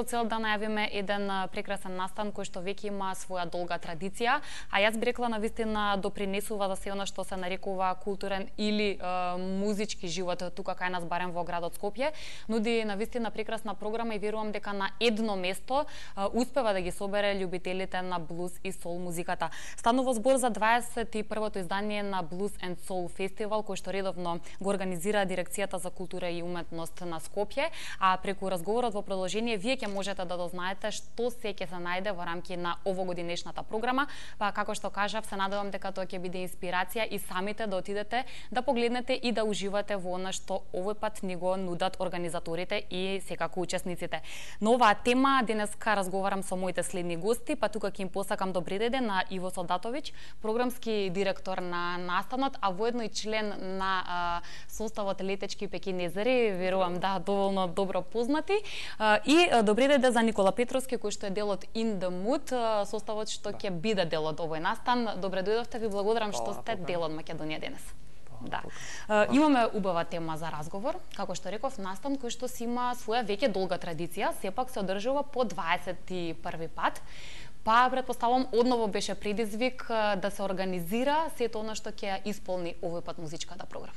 цел да најавиме еден прекрасен настан кој што веќе има своја долга традиција, а јас би рекла навистина допринесува за се она што се нарекува културен или музички живот тука кај нас, барем во градот Скопје. Нуди навистина прекрасна програма и верувам дека на едно место успева да ги собере љубителите на блуз и сол музиката. Станува збор за 21-то издание на Blues and Soul фестивал кој што редовно го организира Дирекцијата за култура и уметност на Скопје, а преку разговорот во продолжение вие ќе можете да дознаете што се ќе се најде во рамки на овогодинешната програма, па како што кажав, се надевам дека тоа ќе биде инспирација и самите да отидете да погледнете и да уживате во она што овој пат ни го нудат организаторите и секако учесниците. На оваа тема денеска разговарам со моите следни гости, па тука ќе им посакам добри ден на Иво Солдатовиќ, програмски директор на настанот, а воедно и член на составот Летечки пекинезери, верувам да доволно добро познати, и добри ден за Никола Петровски, кој што е дел од In the Mood, составот што ќе биде дел од овој настан. Добре дојдовте, ви благодарам што сте дел од Македонија денес. Да. Имаме убава тема за разговор. Како што реков, настан кој што си има своја веќе долга традиција, сепак се одржува по 21 пат. Па, предпоставам, одново беше предизвик да се организира сето она што ќе исполни овој пат музичката програма.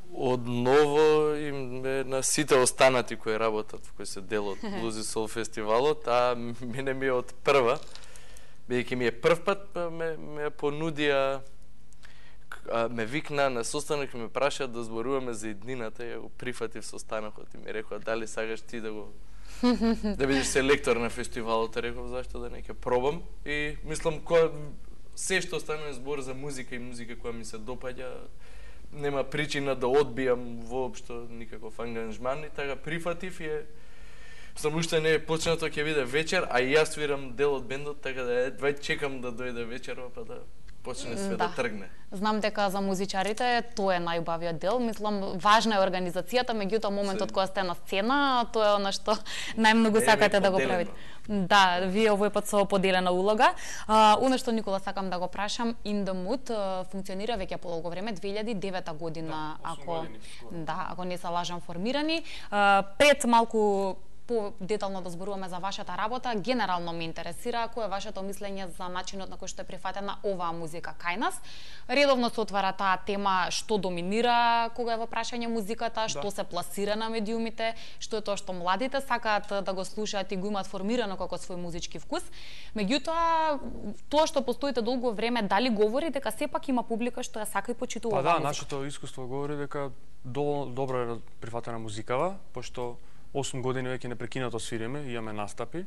Одново им на сите останати кои работат, кои се дел од Blues and Soul фестивалот, а мене ми е од прва, бидејќи ми е прв пат, ме понудија, ме викна на состанок и ме праша да зборуваме за иднината, ја го прифатив состанокот и ми рекоа дали сакаш ти да го да бидеш селектор на фестивалот, реков зашто да не ќе пробам и мислам се што станува збор за музика и музика која ми се допаѓа, нема причина да одбијам воопшто никаков ангажман и така прифатив и сам уште не е почнато, ќе биде вечер, а и јас свирам дел од бендот, така да едва чекам да дојде вечерва па да почне све да тргне. Знам дека за музичарите тоа е најубавиот дел. Мислам, важна е организацијата, меѓутоа моментот кога сте на сцена, тоа е она што најмногу сакате да го правите. Да, вие овој пат со поделена улога. Она што Никола сакам да го прашам, In the Mood функционира веќе подолго време, 2009 година, ако не се лажам, формирани. Пред малку по-детално да зборуваме за вашата работа, генерално ме интересира кој е вашето мислење за начинот на кој што е прифатена оваа музика кај нас. Редовно се отвара таа тема што доминира кога е во прашање музиката, што се пласира на медиумите, што е тоа што младите сакаат да го слушаат и го имаат формирано како свој музички вкус. Меѓутоа, тоа што постоите долго време, дали говори дека сепак има публика што ја сака и почитува оваа музика? Нашето искуство говори дека доволно добро е прифатена музикава, пошто 8 години веќе непрекинато свириме, имаме настапи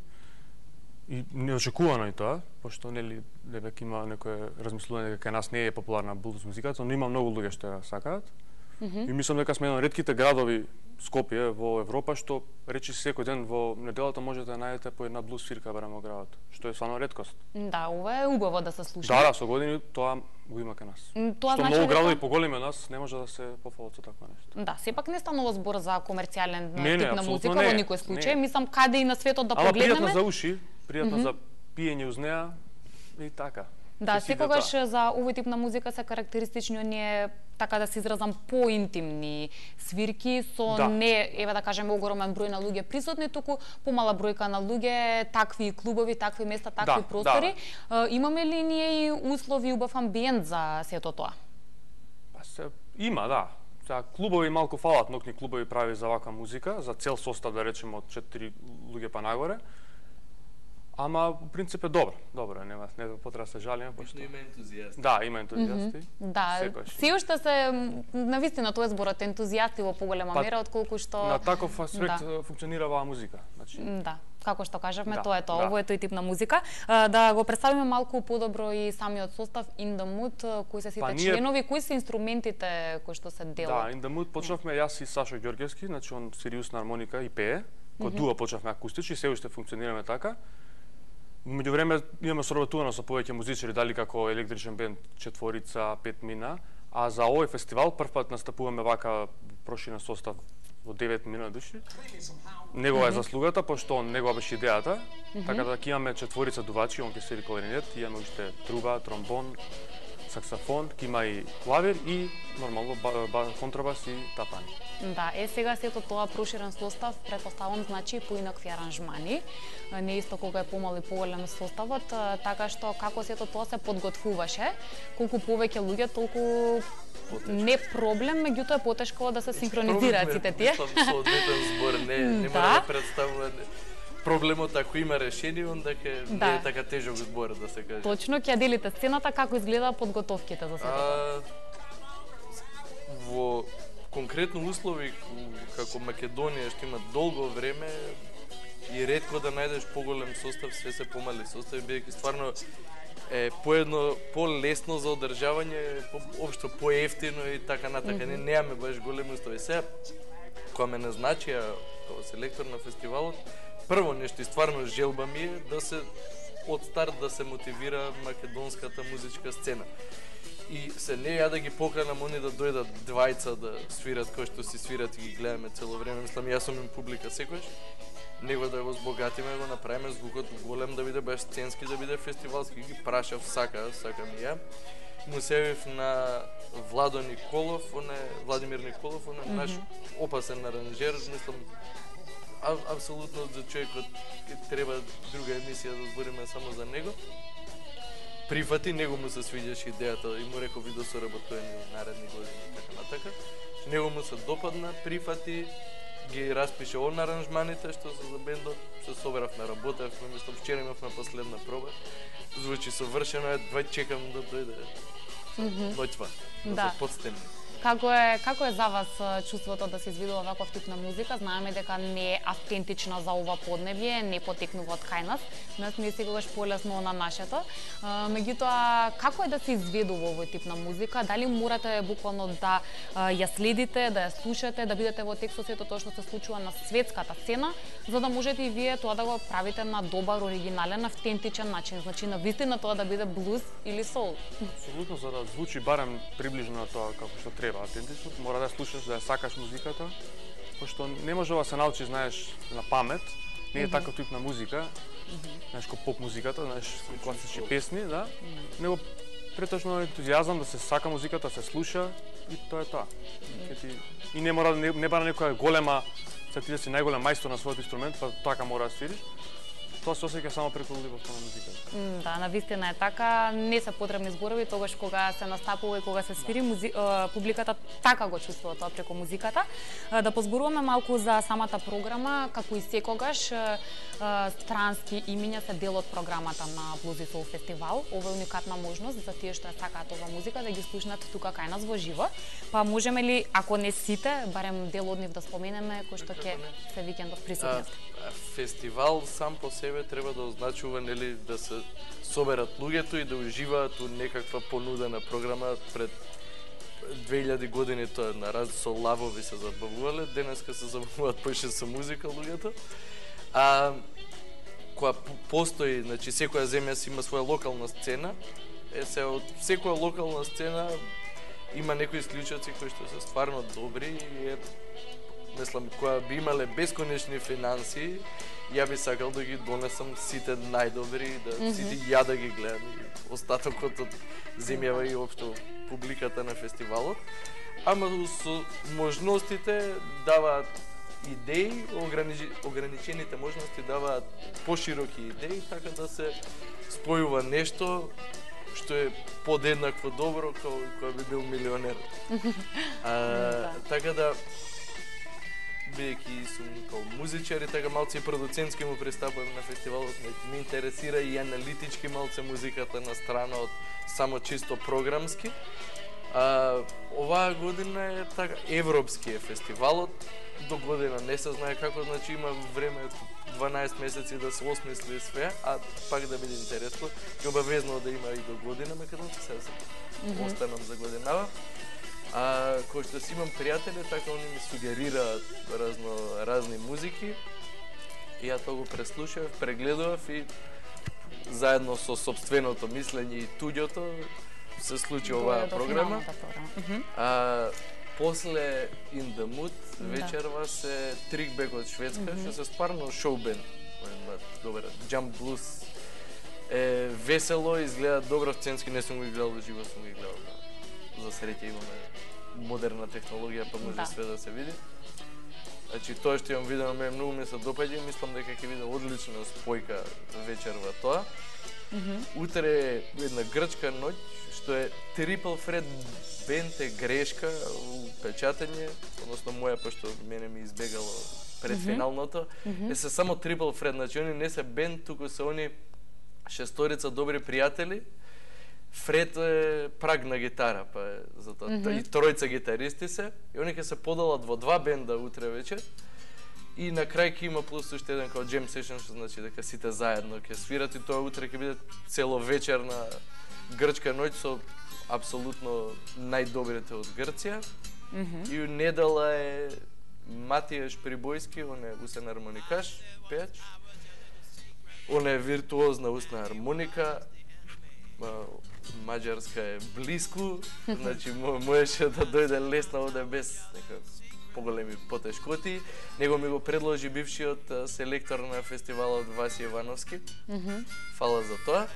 и неочекувано и тоа, пошто нели веќе има некое размислување дека кај нас не е популарна блуз музиката, но има многу луѓе што ја сакаат. И мислам дека сме еден од ретките градови, Скопје, во Европа, што речи секој ден во неделата можете да најдете по една блуз свирка барем во градот, што е стварно реткост. Да, ова е убаво да се слуша. Да, со години тоа го има кај нас. Тоа што значи многу градови поголеми од нас не може да се пофалат со такво нешто. Да, сепак не станува збор за комерцијален тип на музика не, во никој случај. Мислам каде и на светот да погледнеме. Ама пријатно за уши, пријатно за пиење уз неа и така. Да, секогаш за овој тип на музика се карактеристични оние, така да се изразам, поинтимни свирки со не, еве да кажеме, огромен број на луѓе присутни, туку помала бројка на луѓе, такви клубови, такви места, такви простори. Имаме ли ние и услови, убав амбиент за сето тоа? Има, да. Клубови малку фалат, нокни клубови прави за ваква музика, за цел состав, да речеме, од 4 луѓе па нагоре. Ама, во принцип е добро, нема, не потреба се жалиме, пошто има ентузијасти. Да, има ентузијасти. Да, се уште се навистина тоа е зборот ентузијасти во поголема мера отколку што на таков аспект функционира оваа музика, значи. Да. Како што кажавме, тоа е тоа, ово е тој тип на музика. Да го представиме малку подобро и самиот состав In the Mood, кои се сите членови, кои се инструментите кои што се делат? Да, In the Mood почнавме јас и Сашо Ѓорѓевски, значи он сириус на армоника и пее, кој дуо почнавме акустички, се уште функционираме така. Меѓу време имаме соработувано со повеќе музичари, дали како електричен бенд Четворица, 5 мина, а за овој фестивал првпат настапуваме вака проширен состав во 9 мина души. Негова е заслугата, пошто негова беше идејата, така да ќе имаме Четворица дувачи, он ќе свири кларинет, имаме уште труба, тромбон, саксофон, ќе има и клавир и нормално контрабас и тапани. Да, сега сето тоа проширен состав, претпоставам, значи поинакви аранжмани. Не исто кога е помал и поголем составот, така што како сето тоа се подготвуваше, колку повеќе луѓе, толку не проблем, меѓутоа е потешко да се синхронизираат сите тие. Соодветен збор, не мора да представува проблемот, ако има решение, онда не е така тежок збор, да се каже. Точно, ќе делите сцената, како изгледа подготовките за сето тоа? Во конкретно услови како Македонија, што има долго време и ретко да најдеш поголем состав, све се помали состави, бидејќи стварно е полесно за одржавање, општо поевтино и така натака. Не немаме баш големи услови. Сега, кога ме назначија како селектор на фестивалот, прво нешто и стварно желба ми е да се од старт да се мотивира македонската музичка сцена. И се не ја да ги поканам они да дојдат двајца да свират кој што си свират и ги гледаме цело време. Мислам, јас сум им публика секојаш. Него да го збогатиме, го направиме звукот голем, да биде баш сценски, да биде фестивалски. Ги прашав, сакам и ја. Му се явив на Владимир Николов, наш опасен аранжер. Мислам, апсолутно за човекот треба друга емисија да збориме само за него. Прифати, него му се свиѓаше идејата и му реков и да соработуваме во наредни години и така натака. Него му се допадна, прифати, ги распише он аранжманите што се за бендот, се собравме, работевме, мислам вчера имавме последна проба. Звучи совршено, едва чекам да дојде ноќва, да се подстемни. Како е за вас чувството да се извидува ваков тип на музика? Знаеме дека не е автентична за ова поднебје, не потекнува од кај нас. Нас не е секогаш полесно на нашето. Меѓутоа, како е да се изведува овој тип на музика? Дали морате буквално да ја следите, да ја слушате, да бидете во текст со сето тоа што се случува на светската сцена, за да можете и вие тоа да го правите на добар, оригинален, автентичен начин? Значи, на вистина тоа да биде блуз или сол? Апсолутно, за да звучи барем приближно на тоа како што треба автентично, мора да слушаш, да ја сакаш музиката, пошто не може да се научи, знаеш, на памет, не е таков тип на музика, знаеш, ко поп музиката, знаеш, класични песни, да, него претежно ентузијазам да се сака музиката, да се слуша и тоа е тоа. И не мора, не бара некоја голема, ти да си најголем мајстор на својот инструмент, па така мора да свириш. Тоа се осеќа само преку љубовта на музиката. Да, навистина е така. Не се потребни зборови тогаш кога се настапува и кога се свири, публиката така го чувствува тоа преку музиката. Да позборуваме малку за самата програма, како и секогаш странски имиња се дел од програмата на Blues Soul фестивал. Ова е уникатна можност за тие што ја сакаат ова музика да ги слушнат тука кај нас во живо. Па можеме ли, ако не сите, барем дел од нив да споменеме, кој што ќе се викендов присутни? Фестивал сам по себе треба да означува, нели, да се соберат луѓето и да уживаат у некаква понудена програма. Пред 2000 години тоа со лавови се забавувале, денеска се забавуваат поише со музика луѓето. Кога постои, значи секоја земја си има своја локална сцена, се од секоја локална сцена има некои исклучоци кои што се стварно добри и мислам, кога би имале бесконечни финанси, ја би сакал да ги донесам сите најдобри, сите ја да ги гледам и остатокот од земјава и општо публиката на фестивалот. Ама со можностите даваат идеи, ограничените можности даваат пошироки идеи, така да се спојува нешто што е подеднакво добро како кога би бил милионер. Така да бидејќи сум као музичар и така малце и продуцентски му пристапувам на фестивалот, ме интересира и аналитички малце музиката на страна од само чисто програмски. Оваа година е така европски е фестивалот, до година не се знае како, значи има време 12 месеци да се осмисли све, а пак да биде интересно, ќе обавезно да има и до година, македонски се останам за годинава. Кој што си имам пријатели, така они ми сугерираат разни музики и ја тоа го преслушав, прегледував и заедно со собственото мислење и туѓото се случи оваа програма. После In the Mood вечерва се Trickback од Шведска, што се стварно шоу бенд. Добра, Jump Blues е весело, изгледа добро сценски, не сум го гледал живо, сум го гледал. За среќа имаме модерна технологија, па може све да се види. Значи тоа што имам видено многу ми се допаѓа и мислам дека ќе биде одлична спојка вечерва тоа. Утре е една грчка ноќ што е Triple Threat бенд е грешка у печатење, односно моја пошто мене ми избегало пред финалното. Е се само Triple Threat, значи они не се бенд, туку се они шесторица добри пријатели. Фред е праг на гитара, па е затоа и тројца гитаристи се, и они ќе се подалат во два бенда утре вечер. И на крај ќе има плюс уште еден како jam session, што значи дека сите заедно ќе свират и тоа утре ќе биде целовечерна грчка ноќ со апсолутно најдобрите од Грција. И у недела е Матијаш Прибојски, он е усен армоникаш, пејач. Он е виртуозна усна армоника. Маđarска е близко, значи можеше да дојде лесно овде без нека поголеми потешкоти. Него ми го предложи бившиот селектор на фестивалот Васи Ивановски. Фала за тоа.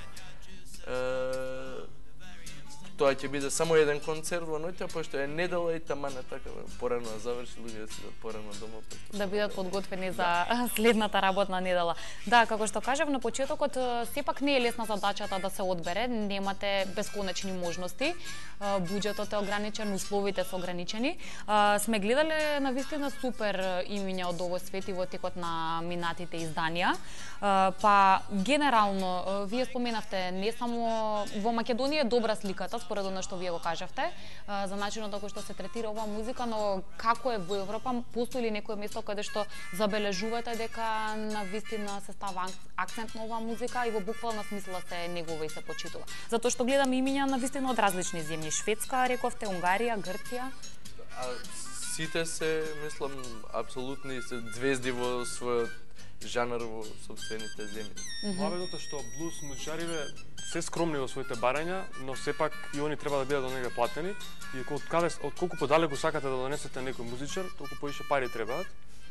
Тоа ќе биде само еден концерт во ноќта, пошто е недела и таман е така порано да заврши, луѓе да сидат порано дома. Да бидат подготвени за следната работна недела. Да, како што кажав на почетокот, сепак не е лесна задачата да се одбере, немате бесконечни можности, буџетот е ограничен, условите се ограничени. Сме гледале навистина супер имиња од овој свет и во текот на минатите изданија. Па генерално, вие споменавте, не само во Македонија е добра сликата, според оно што вие го кажавте, за начинот како што се третира оваа музика, но како е во Европа, постои ли некое место каде што забележувате дека навистина се става акцент на оваа музика и во буквална смисла се негува и се почитува? Затоа што гледам имиња навистина од различни земји, Шведска, рековте, Унгарија, Грција. Сите се, мислам, апсолутни се звезди во својот жанр во собствените земји. Главното што блуз музичариве се скромни во своите барања, но сепак и они треба да бидат до нега платени и од колку подалеку сакате да донесете некој музичар, толку поише пари требаат.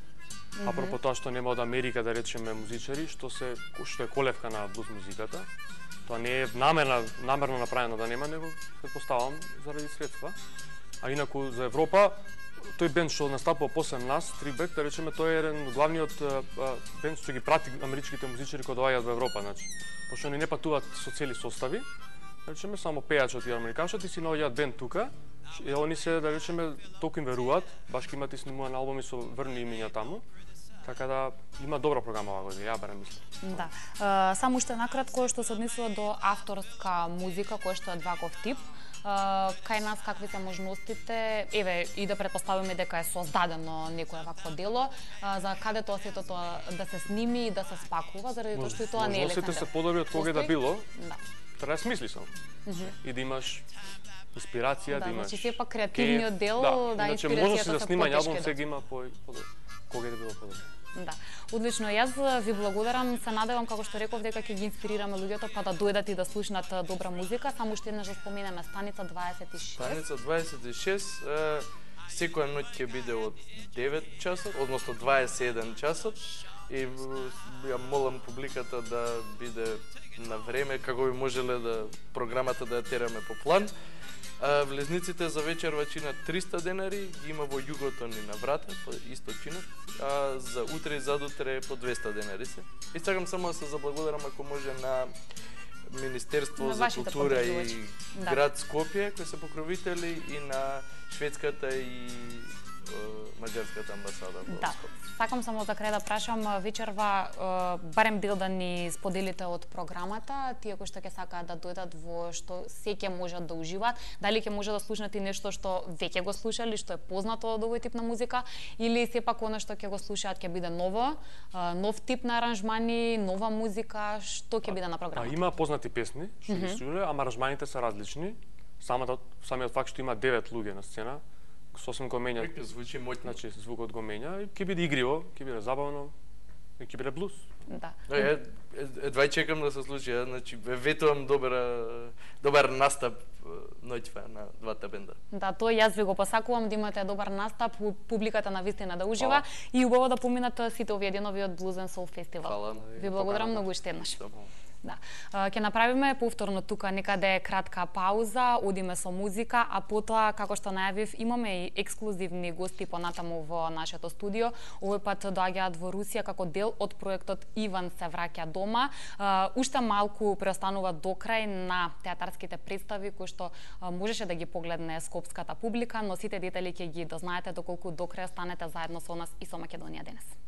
Апропо тоа што нема од Америка да речеме музичари, што е колевка на блуз музиката. Тоа не е намерно направено да нема, него претпоставам заради средства. А инаку за Европа тој бенд што настапува после нас, Трибек, да речеме, тој е еден главниот бенд што ги прати америчките музичари кои доаѓаат во Европа, значи. Пошто они не патуваат со цели состави, да речеме, само пејачот и армоникашот и си наоѓаат бенд тука, и они се, да речеме, толку им веруваат, баш ке имат и снимувани албуми со врни имиња таму, така да има добра програма оваа година, ја барем мислам. Да. Само уште накратко што се однесува до авторска музика, која што е дваков тип. Кај нас какви се можностите, еве и да претпоставиме дека е создадено некое вакво дело, за каде тоа сето тоа да се сними и да се спакува, заради тоа што и тоа не е лесно. Можностите се подобри од кога да било. Да. Треба да смисли само. И да имаш инспирација, да имаш. Значи сепак креативниот дел, да, инспирацијата можности за снимање албум сега има кога да било подобри. Да. Одлично, јас ви благодарам, се надевам како што реков дека ќе ги инспирираме луѓето па да дојдат и да слушнат добра музика. Само уште еднаш да споменеме Станица 26. Станица 26 секоја ноќ ќе биде од 9 часот, односно 21 часот и ја молам публиката да биде на време како би можеле да програмата да ја тераме по план. Влезниците за вечерва чинат 300 денари, ги има во југото ни на врата, исто чинат, а за утре и задутре по 200 денари се. И сакам само да се заблагодарам ако може на Министерство за култура и град Скопје, кои се покровители, и на шведската и маđarската амбасада во Скопје. Сакам само за крај да прашам, вечерва барем дел да ни споделите од програмата, тие кои што ќе сакаат да дојдат во што се ќе можат да уживаат, дали ќе може да слушнат и нешто што веќе го слушали, што е познато од овој тип на музика, или сепак она што ќе го слушаат ќе биде ново, нов тип на аранжмани, нова музика, што ќе биде на програмата? Има познати песни што ги слушале, ама аранжманите се различни. Самиот факт што има 9 луѓе на сцена, сосем го менја. Звучи моќно. Значи звукот го менја и ќе биде игриво, ќе биде забавно и ќе биде блуз. Да. Едва чекам да се случи, значи ветувам добар настап ноќва на двата бенда. Да, тоа јас ви го посакувам да имате добар настап, публиката навистина да ужива и убаво да поминат сите овие денови од Blues and Soul фестивал. Фала. Ви благодарам многу уште еднаш. Да. Ќе направиме повторно тука некаде кратка пауза, одиме со музика, а потоа, како што најавив, имаме и ексклузивни гости понатаму во нашето студио. Овој пат доаѓаат во Русија како дел од проектот Иван се враќа дома. Уште малку преостанува до крај на театарските представи кои што можеше да ги погледне скопската публика, но сите детали ќе ги дознаете доколку до крај останете заедно со нас и со Македонија денес.